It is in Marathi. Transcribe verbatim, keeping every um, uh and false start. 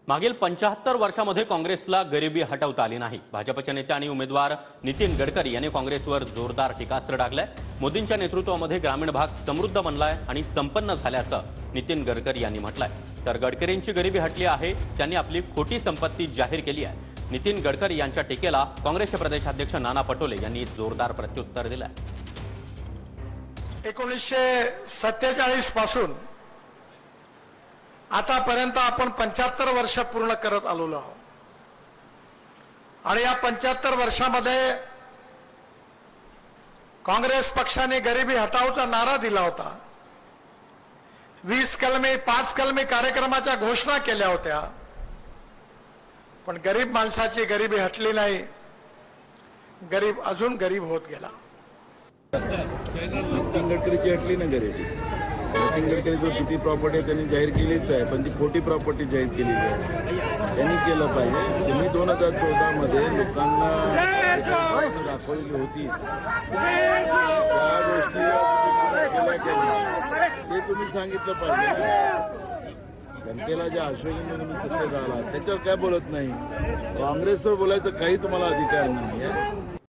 मागील पंच्याहत्तर वर्षामध्ये काँग्रेसला गरिबी हटवता आली नाही। भाजपचे नेते आणि उमेदवार नितीन गडकरी यांनी काँग्रेसवर जोरदार टीकास्त्र डागलंय। मोदींच्या नेतृत्वामध्ये ग्रामीण भाग समृद्ध बनलाय आणि संपन्न झाल्याचं नितीन गडकरी यांनी म्हटलंय। तर गडकरींची गरिबी हटली आहे, त्यांनी आपली खोटी संपत्ती जाहीर केली आहे। नितीन गडकरी यांच्या टीकेला काँग्रेसचे प्रदेशाध्यक्ष नाना पटोले यांनी जोरदार प्रत्युत्तर दिलंय। एकोणीसशे सत्तेचाळीस पासून आतापर्यंत आपण पंच्याहत्तर वर्ष पूर्ण करत आलेलो आहोत आणि या पंच्याहत्तर वर्षामध्ये काँग्रेस पक्षाने गरिबी हटावचा नारा दिला होता। वीस कलमी पाच कलमी कार्यक्रमाच्या घोषणा केल्या होत्या, पण गरीब माणसाची गरिबी हटली नाही, गरीब अजून गरीब होत गेला। नितीन गडकरीची हटली ना गरिबी। नितीन गडकरी जो किती प्रॉपर्टी त्यांनी जाहीर केलीच आहे, पण ती खोटी प्रॉपर्टी जाहीर केली आहे। त्यांनी केलं पाहिजे। तुम्ही दोन हजार चौदा मध्ये लोकांना दाखवली होती त्या गोष्टी ते तुम्ही सांगितलं पाहिजे। जनतेला ज्या आश्वासन तुम्ही सत्तेत आला त्याच्यावर काय बोलत नाही। काँग्रेसवर बोलायचं काही तुम्हाला अधिकार नाही आहे।